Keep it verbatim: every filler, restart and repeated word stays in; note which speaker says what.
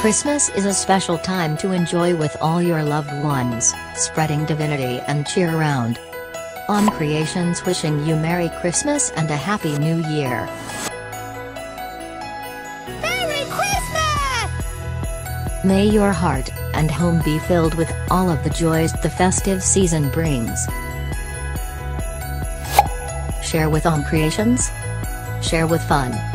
Speaker 1: Christmas is a special time to enjoy with all your loved ones, spreading divinity and cheer around. Om Creations wishing you Merry Christmas and a Happy New Year.
Speaker 2: Merry Christmas!
Speaker 1: May your heart and home be filled with all of the joys the festive season brings. Share with Om Creations. Share with fun.